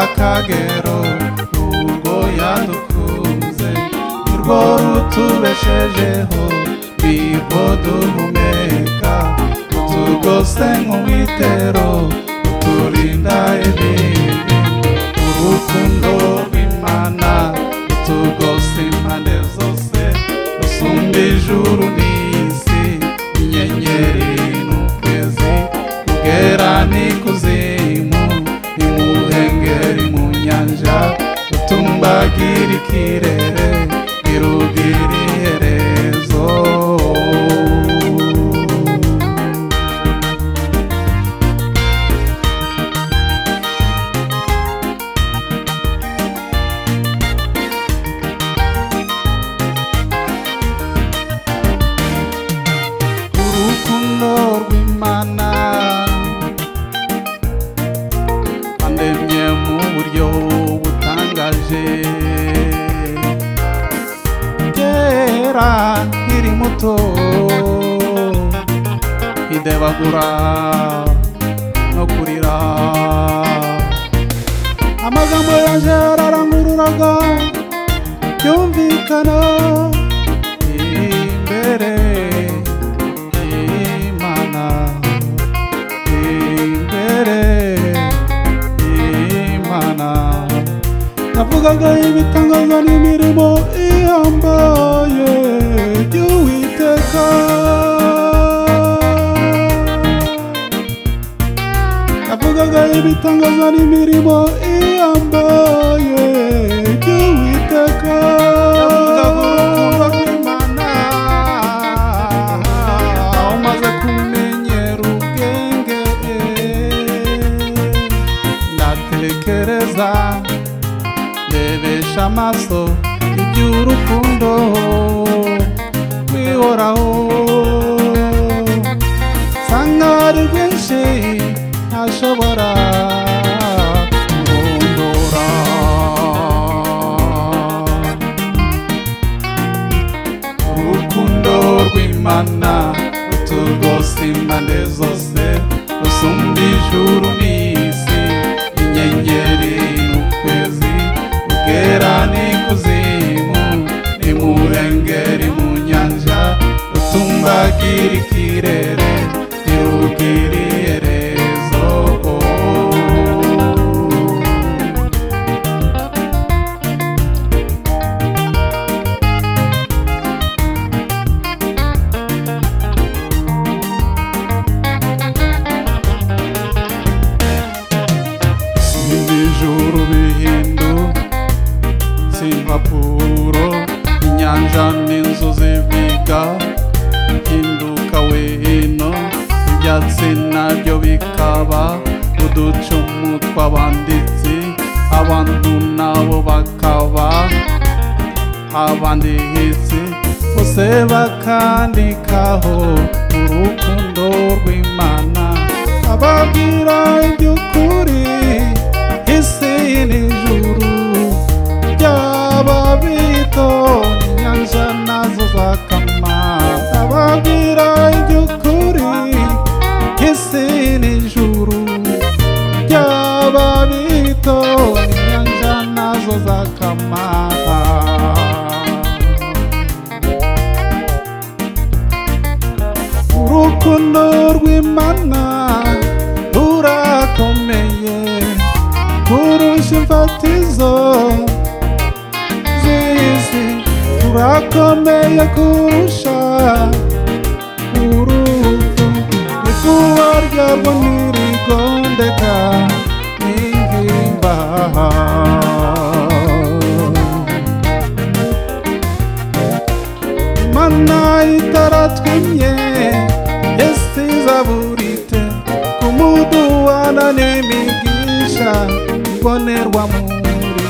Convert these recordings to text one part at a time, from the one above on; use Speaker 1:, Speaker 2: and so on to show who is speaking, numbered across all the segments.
Speaker 1: akagero urwo yadukunze nirwo rutubeshejeho nirwo duhumeka rutugose nk'umwitero ruturinda ibibi urukundo rw'Imana rutugose impande zose rusumba ijuru n'isi inyenyeri n'ukwezi rugera n'ikuzimu imuhengeri mu nyanja rutumbagira ikirere irugira iherezo urukundo rw'Imana andemye mu buryo butangaje kera nkiri muto idebagura no kurira amagambo yaje ararangururaga byumvikana imbere y'Imana imbere y'Imana navugaga ibitangaza n'imirimo ihambaye y'Uwiteka navugaga ibitangaza n'imirimo ihambaye y'Uwiteka navugaga urukundo rw'Imana umaze kumenyera ubwenge ndatekereza ndebesha amaso iby'urukundo rwihoraho sanga ari rwinshi ntashobora kurondora urukundo rw'Imana rutugose impande zose rusumba ijuru n'isi inyenyeri n'ukwezi rugera n'ikuzimu imuhengeri mu nyanja rutumbagira ikirere irugira iherezo ijuru bihindu impapuro inyanja n'inzuzi biga hinduka wino ibyatsi nabyo bikaba uducumu tw'abanditsi abantu nabo bakaba abanditsi bose bakandikaho urukundo rw'Imana ababwira iby'ukuri isi n'ijuru byaba bito inyanja nazo zakama ababwira iby'ukuri isi n'ijuru byaba bito inyanja nazo zakama urukundo rw'Imana rurakomeye kurusha imfatizo z'isi rurakomeye kurusha urupfu ikuba ryarwo ntirigondeka n'ingimba Imana itaratwimye yesiza burite kumuduwana n'imigisha ibonerwa muri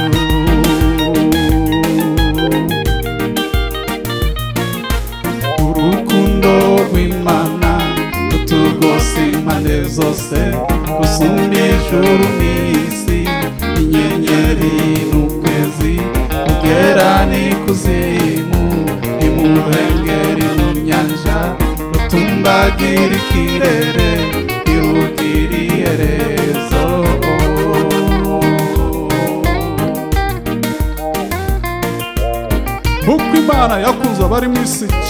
Speaker 1: urukundo rw'Imana rutugose impande zose rusumba ijuru n'isi inyenyeri n'ukwezi rugera n'ikuzimu imuhengeri mu nyanja rutumbagira ikirere irugira iherezo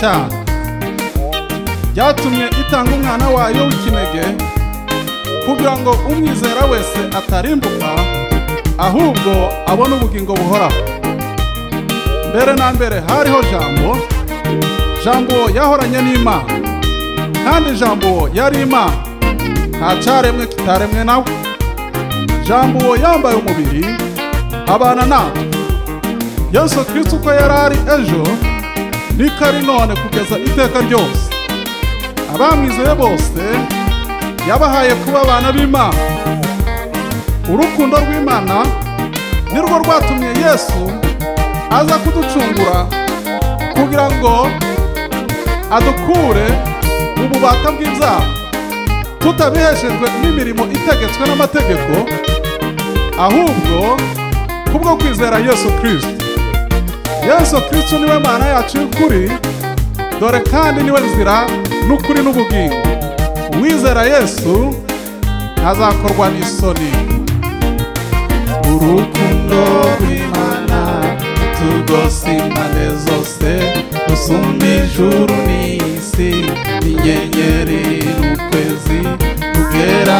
Speaker 1: cyane, byatumye itanga umwana wayo w'ikinege kugira ngo umwizera wese atarimbuka ahubwo abone ubugingo buhoraho. Mbere na mbere hariho Jambo, Jambo yahoranye n'Imana, kandi Jambo yari Imana, nta cyaremwe kitaremwe nawe. Jambo yambaye umubiri abana natwe. Yesu Kristo uko yari ari ejo niko ari none kugeza iteka ryose. Abamwizeye bose yabahaye kuba abana b'Imana. Urukundo rw'Imana nirwo rwatumye Yesu aza kuducungura kugira ngo adukure mu bubata bw'ibyaha, tutabiheshejwe n'imirimo itegetswe n'amategeko, ahubwo kubwo kwizera Yesu Kristo. Yesu Kristo niwe Mana yacu y'ukuri, dore kandi niwe nzira n'ukuri n'ubugingo. Uwizera Yesu ntazakorwa n'isoni. Urukundo rw'Imana tugose impande zose, rusumba ijuru n'isi, n'inyenyeri n'ukwezi, rugera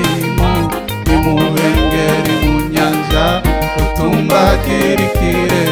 Speaker 1: n'ikuzimu, nimuhengeri mu nyanja, rutumbagira ikirere.